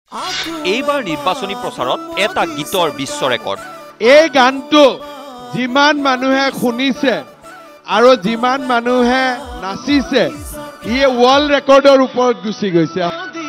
এইবাৰ নিৰ্বাচনী প্ৰচাৰত এটা গীতৰ বিশ্ব ৰেকৰ্ড। এই গানটো যিমান মানুহে শুনিছে আৰু যিমান মানুহে নাচিছে ই ৱৰ্ল্ড ৰেকৰ্ডৰ ওপৰত গুচি গৈছে।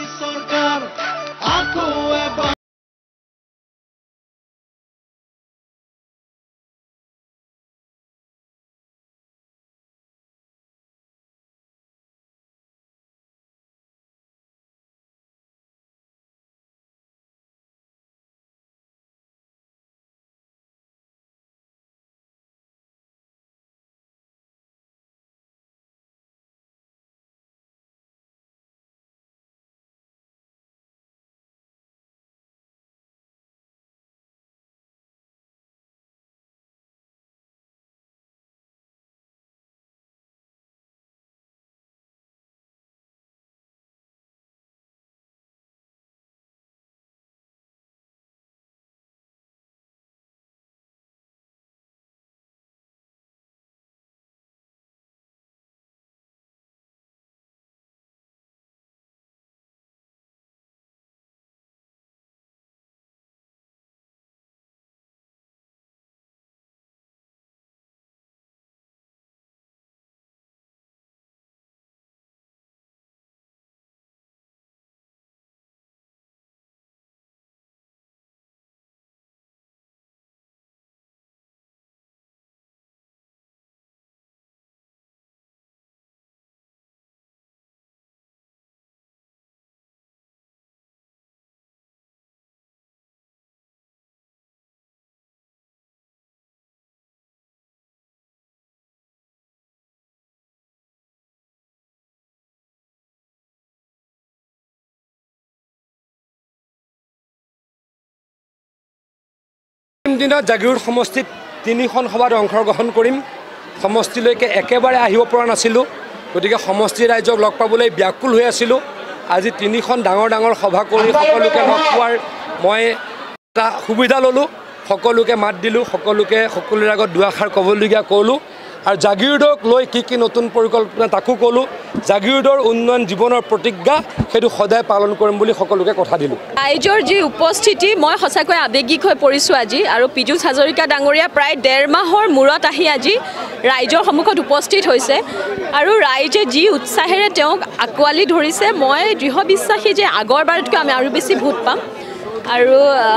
দিনত জাগিৰোড সমষ্টিত 3খন সভাত অংশগ্ৰহণ কৰিম। সমষ্টিলৈকে একেবাৰে আহিব পৰা নাছিলোঁ, গতিকে সমষ্টি ৰাইজক লগ পাবলৈ ব্যাকুল হৈ আছিলোঁ। আজি 3খন ডাঙৰ সভা কৰি সকলোকে লগ পোৱাৰ মই এটা সুবিধা ল'লোঁ। সকলোকে মাত দিলোঁ, সকলোৰে আগত দুআষাৰ ক'বলগীয়া ক'লোঁ আৰু জাগিৰোডক লৈ কি নতুন পৰিকল্পনা তাকো ক'লোঁ। জাগিৰোডৰ উন্নয়ন জীৱনৰ প্ৰতিজ্ঞা সেইটো সদায় পালন কৰিম বুলি সকলোকে কথা দিলোঁ। ৰাইজৰ যি উপস্থিতি মই সঁচাকৈ আৱেগিক হৈ পৰিছোঁ আজি। আৰু পীযুষ হাজৰিকা ডাঙৰীয়া প্ৰায় 1.5 মাহৰ মূৰত আহি আজি ৰাইজৰ সন্মুখত উপস্থিত হৈছে আৰু ৰাইজে যি উৎসাহেৰে তেওঁক আঁকোৱালি ধৰিছে, মই দৃঢ় বিশ্বাসী যে আগৰবাৰতকৈ আমি আৰু বেছি ভোট পাম। আৰু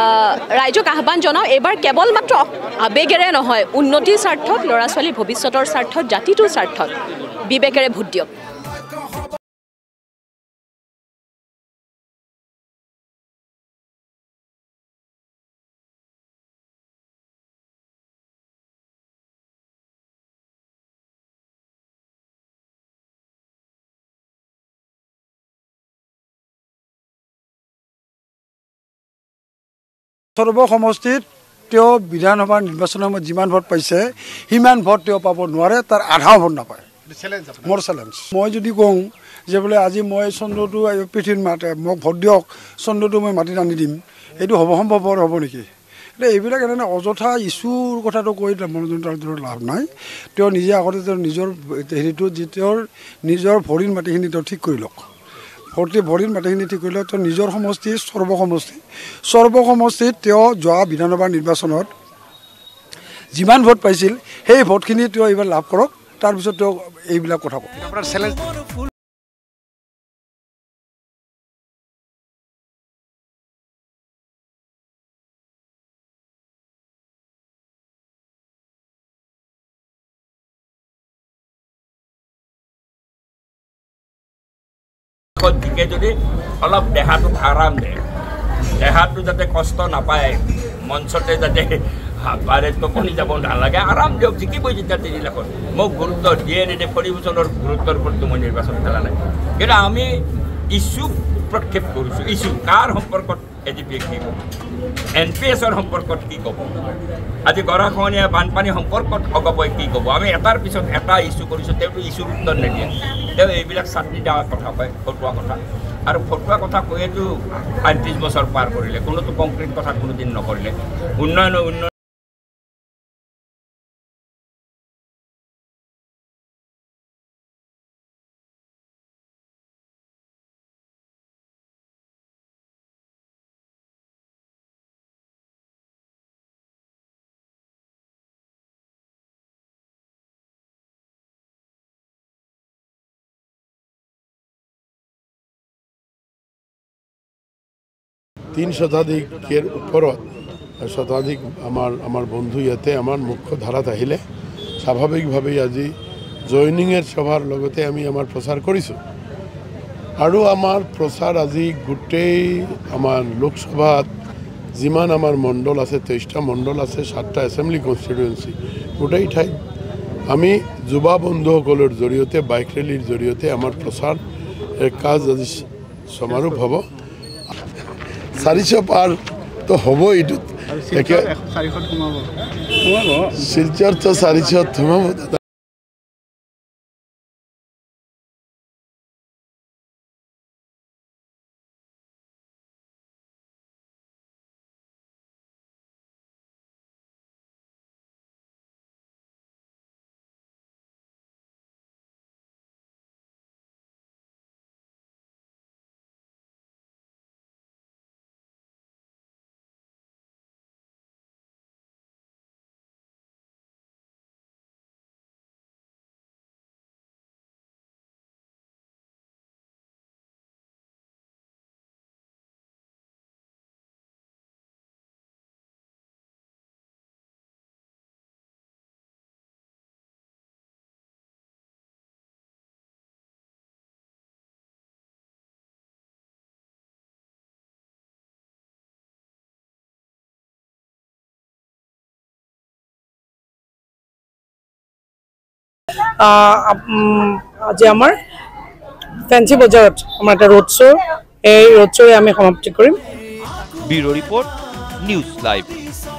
ৰাইজক আহ্বান জনাওঁ, এইবাৰ কেৱল মাত্ৰ আৱেগেৰে নহয়, উন্নতিৰ স্বাৰ্থত, ল'ৰা ছোৱালীৰ ভৱিষ্যতৰ স্বাৰ্থত, জাতিটোৰ স্বাৰ্থত বিবেকেৰে ভোট দিয়ক। সৰ্ব সমষ্টিত তেওঁ বিধানসভাৰ নিৰ্বাচনৰ সময়ত যিমান ভোট পাইছে সিমান ভোট তেওঁ পাব নোৱাৰে, তাৰ আধাও ভোট নাপায়। মোৰ চেলেঞ্জ, মই যদি কওঁ যে বোলে আজি মই চন্দ্ৰটো পৃথিৱীত মাতে মোক ভোট দিয়ক, চন্দ্ৰটো মই মাটিত আনি দিম, এইটো সম্ভৱপৰ হ'ব নেকি? এতিয়া এইবিলাক এনে অযথা ইছ্যুৰ কথাটো কৈ মনোৰঞ্জন তাৰ লাভ নাই। তেওঁ নিজে আগতে তেওঁৰ নিজৰ হেৰিটো তেওঁৰ নিজৰ ভৰিৰ মাটিখিনি তেওঁ ঠিক কৰি লওক। ভৰিৰ মাটিখিনি ঠিক কৰিলে তেওঁ নিজৰ সমষ্টি সৰ্বসমষ্টিত তেওঁ যোৱা বিধানসভাৰ নিৰ্বাচনত যিমান ভোট পাইছিল সেই ভোটখিনি তেওঁ এইবাৰ লাভ কৰক, তাৰপিছত তেওঁ এইবিলাক কথা কওক। যদি অলপ দেহাটোক আৰাম দিয়ে, দেহাটো যাতে কষ্ট নাপায়, মঞ্চতে যাতে পাৰে টোপনি যাব নালাগে, আৰাম দিয়ক। জিকিবই যেতিয়া 3 লাখত। মোক গুৰুত্ব দিয়ে নিদিয়ে পৰিবেশনৰ গুৰুত্বৰ ওপৰতো মই নিৰ্বাচন খেলা নাই, কিন্তু আমি ইছ্যু প্ৰক্ষেপ কৰিছোঁ। ইছ্যু কাৰ সম্পৰ্কত এজিপিয়ে কি ক'ব, NPSৰ সম্পৰ্কত কি ক'ব, আজি গৰাখহনীয়া বানপানী সম্পৰ্কত অগপই কি ক'ব। আমি এটাৰ পিছত এটা ইছ্যু কৰিছোঁ, তেওঁতো ইছ্যুৰ উত্তৰ নিদিয়ে। তেওঁ এইবিলাক চাটনি দিয়াৰ কথা কয়, ফটুৱা কথা। আৰু ফটুৱা কথা কৈয়েতো 35 বছৰ পাৰ কৰিলে, কোনোতো কংক্ৰিট কথা কোনোদিন নকৰিলে। উন্নয়ন 3 শতাধিকের ওপৰত শতাধিক আমাৰ বন্ধু ইয়াতে আমাৰ মুখ্য ধাৰাত আহিলে স্বাভাৱিকভাৱেই আজি জয়নিঙৰ সভাৰ লগতে আমি আমাৰ প্ৰচাৰ কৰিছোঁ আৰু আমাৰ প্ৰচাৰ আজি গোটেই আমাৰ লোকসভাত যিমান আমাৰ মণ্ডল আছে 23টা মণ্ডল আছে 7টা এছেম্বলি কনষ্টিটুৱেঞ্চি গোটেই ঠাইত আমি যুৱা বন্ধুসকলৰ জৰিয়তে বাইক ৰেলীৰ জৰিয়তে আমাৰ প্ৰচাৰ কাজ আজি সমাৰোহ হ'ব 400 পাৰ তো হ'ব এইটো শিলচৰ তো 400 সোমাব আজি আমাৰ ফেন্সি বজাৰত আমাৰ এটা ৰোড শ্ব' এই ৰোড শ্ব' আমি সমাপ্তি কৰিম ব্যুৰো ৰিপৰ্ট নিউজ লাইভ